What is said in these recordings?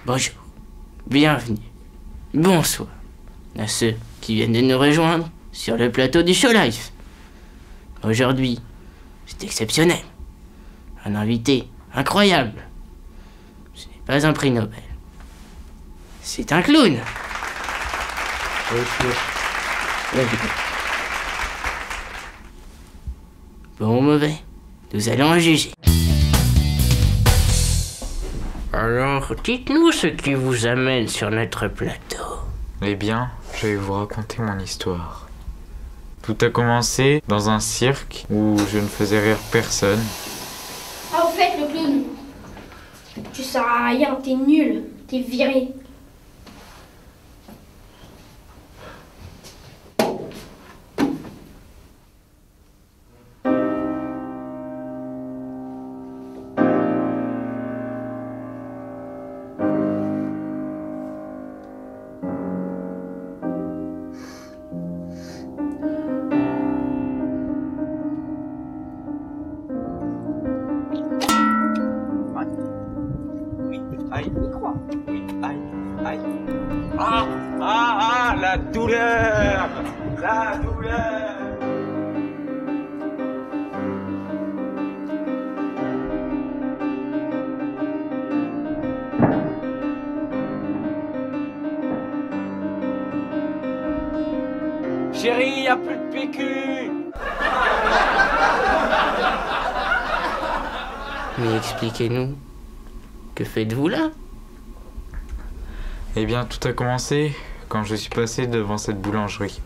Bonjour, bienvenue, bonsoir à ceux qui viennent de nous rejoindre sur le plateau du Show Life. Aujourd'hui, c'est exceptionnel. Un invité incroyable. Ce n'est pas un prix Nobel. C'est un clown. Bon ou mauvais, nous allons en juger. Alors, dites-nous ce qui vous amène sur notre plateau. Eh bien, je vais vous raconter mon histoire. Tout a commencé dans un cirque où je ne faisais rire personne. Ah, au fait, le clown, tu sers à rien, t'es nul, t'es viré. Aïe, oui, aïe, aïe. Ah, la douleur, la douleur. Chérie, y a plus de PQ. Mais expliquez-nous, que faites-vous là? Eh bien, tout a commencé quand je suis passé devant cette boulangerie.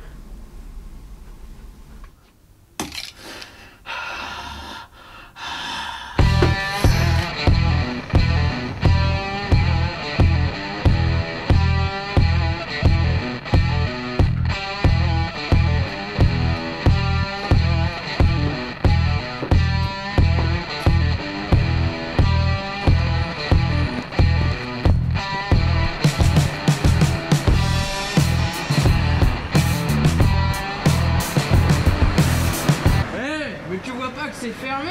Mais tu vois pas que c'est fermé?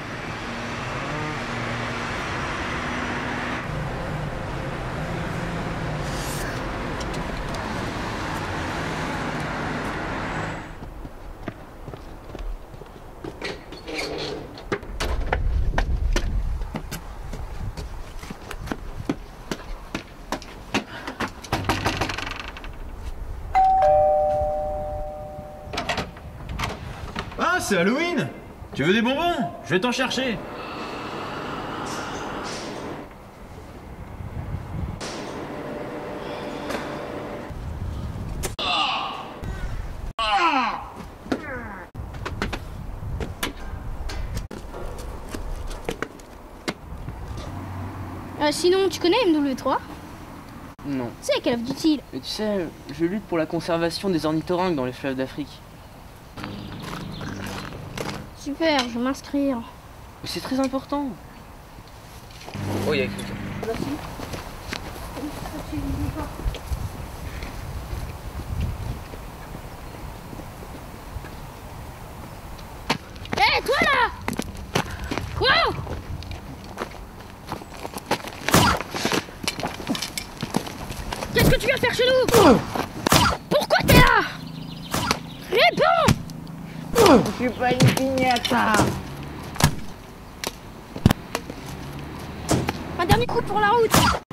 Ah, c'est Halloween! Tu veux des bonbons? Je vais t'en chercher. Sinon, tu connais MW3? Non. C'est Call of Duty. Mais tu sais, je lutte pour la conservation des ornithorynques dans les fleuves d'Afrique. Super, je vais m'inscrire. Mais c'est très important. Oh, il y a quelqu'un. Merci. Hé, toi là! Quoi? Qu'est-ce que tu viens faire chez nous? Pourquoi t'es là? Réponds! Je suis pas une pignata. Un dernier coup pour la route.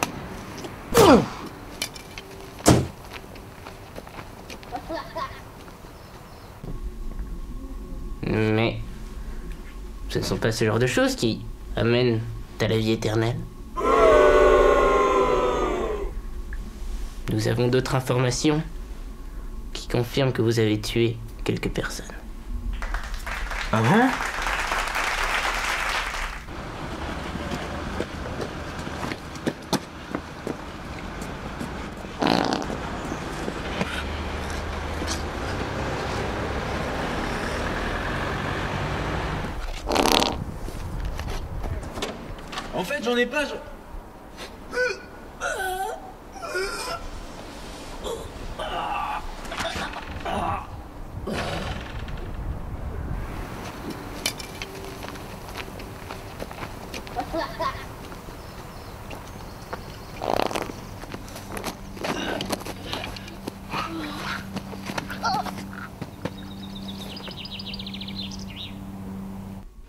Mais ce ne sont pas ce genre de choses qui amènent à la vie éternelle. Nous avons d'autres informations qui confirment que vous avez tué quelques personnes. Ah bon? En fait, j'en ai pas.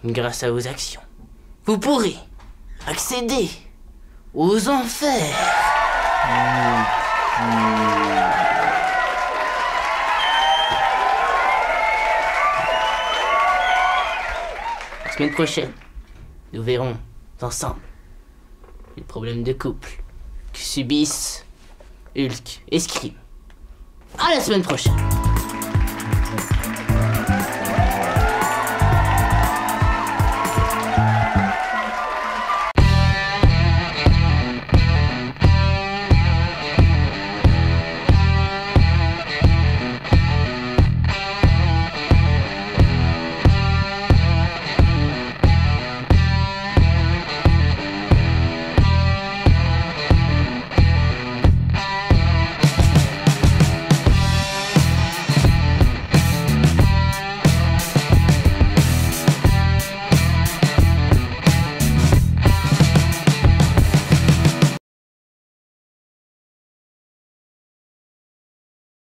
grâce à vos actions, vous pourrez accéder aux enfers. La semaine prochaine, nous verrons ensemble les problèmes de couple que subissent Hulk et Scream. À la semaine prochaine.